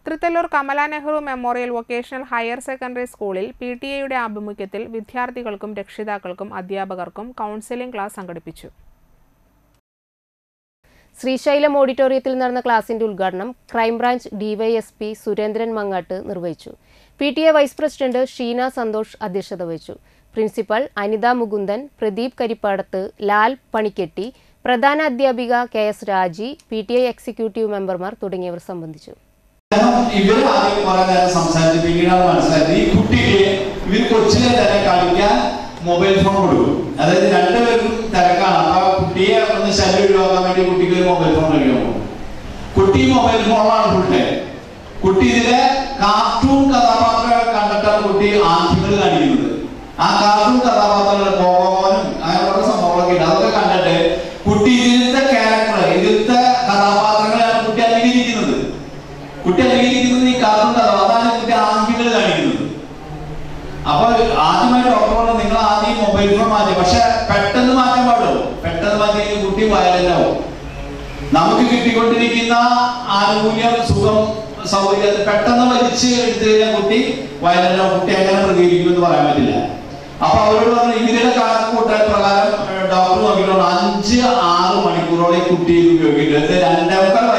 Thrithallur Kamala Nehru memorial vocational higher secondary സ്കൂളിൽ PTA ആഭിമുഖ്യത്തിൽ വിദ്യാർത്ഥികൾക്കും രക്ഷിതാക്കൾക്കും അധ്യാപകർക്കും കൗൺസിലിംഗ് ക്ലാസ് സംഘടിപ്പിച്ചു. ശ്രീശൈലം ഓഡിറ്റോറിയത്തിൽ നടന്ന ക്ലാസിന്റെ ഉദ്ഘാടനം ക്രൈംബ്രാഞ്ച് DYSP സുരേന്ദ്രൻ മങ്ങാട്ട് നിർവഹിച്ചു. PTA vice president Sheena Santhosh അധ്യക്ഷത വഹിച്ചു. പ്രിൻസിപ്പൽ അനിത മുകുന്ദൻ, പ്രദീപ് കരിപ്പാടത്ത്, ലാൽ പണിക്കെട്ടി, പ്രധാന അധ്യാപിക KS രാജി, PTA എക്സിക്യൂട്ടീവ് മെമ്പർമാർ തുടങ്ങിയവർ സംബന്ധിച്ചു. ഇവർ ആദ്യം കുറെ നേരം സംസാരിച്ച് പിന്നീടാണ് മനസ്സിലായത് ഈ കുട്ടിക്ക് ഇവർ കൊച്ചിലെ തന്നെ കളിക്കാൻ മൊബൈൽ ഫോൺ കൊടുക്കും. അതായത് രണ്ടുപേരും തിരക്കാണ്. അപ്പൊ കുട്ടിയെ ഒന്ന് ശല്യം ഒഴിവാക്കാൻ വേണ്ടി കുട്ടിക്ക് ഒരു മൊബൈൽ ഫോൺ കളിക്കാൻ പോകും. കുട്ടി മൊബൈൽ ഫോണിലാണ് ഫുൾ ടൈം. കുട്ടി ഇതിലെ കാർട്ടൂൺ കഥാപാത്രങ്ങൾ കണ്ടിട്ടാണ് കുട്ടി ആദ്യങ്ങൾ കാണിക്കുന്നത്. ആ കാർട്ടൂൺ കഥാപാത്രങ്ങൾ പോകാനും അങ്ങനെയുള്ള സംഭവങ്ങളൊക്കെ ഉണ്ട്. അതൊക്കെ കണ്ടിട്ട് കുട്ടി ഇതിലത്തെ ക്യാരക്ടർ, ഇതിലത്തെ കഥാപാത്രങ്ങളെയാണ് കുട്ടി അനുകരിക്കുന്നത്. കുട്ടി അനുകരിക്കുന്നത് ഈ കാർട്ടൂൺ കഥ, അതാണ് കുട്ടി ആദ്യങ്ങൾ കാണിക്കുന്നത്. അപ്പൊ ആദ്യമായിട്ട് ഡോക്ടർ പറഞ്ഞു നിങ്ങൾ ആദ്യം മൊബൈൽ ഫോൺ മാറ്റി, പക്ഷെ പെട്ടെന്ന് മാറ്റാൻ പാടുള്ളൂ. പെട്ടെന്ന് മാറ്റി കുട്ടി വയലന്റ് ആവും. നമുക്ക് കിട്ടിക്കൊണ്ടിരിക്കുന്ന ആനുകൂല്യം, സുഖം, സൗകര്യം പെട്ടെന്ന് വലിച്ച് എടുത്തു കഴിഞ്ഞാൽ കുട്ടി വയലന്റ് ആവും. കുട്ടി എങ്ങനെ പ്രതികരിക്കും എന്ന് പറയാൻ പറ്റില്ല. അപ്പൊ അവരോട് പറഞ്ഞു ഇതിന്റെ കണക്കൂട്ടൽ പ്രകാരം ഡോക്ടർ നോക്കിയിട്ടുണ്ട് 5-6 മണിക്കൂറോടെ കുട്ടി ഉപയോഗിക്കുന്നത് 2.25